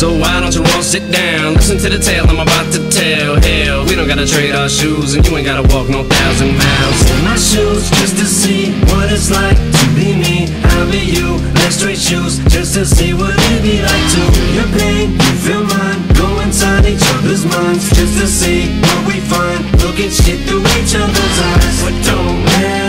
So why don't you all sit down, listen to the tale I'm about to tell. Hell, we don't gotta trade our shoes, and you ain't gotta walk no 1,000 miles in my shoes just to see what it's like to be me. I'll be you, let's trade shoes just to see what it'd be like to feel your pain, you feel mine. Go inside each other's minds just to see what we find. Look at shit through each other's eyes. What don't matter